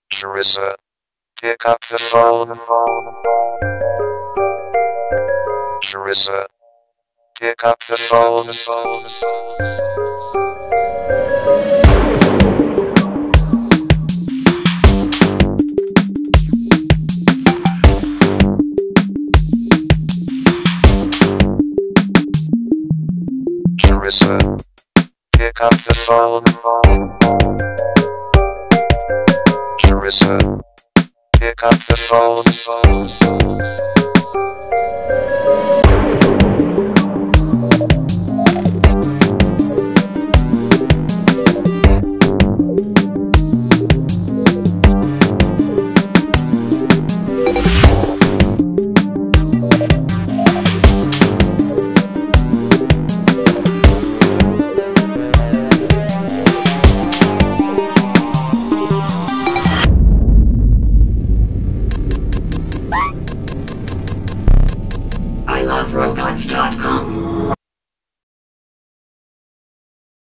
Charissa, pick up the phone. Charissa, pick up the phone. Charissa, pick up the phone. Charissa, pick up the phone. I love robots.com.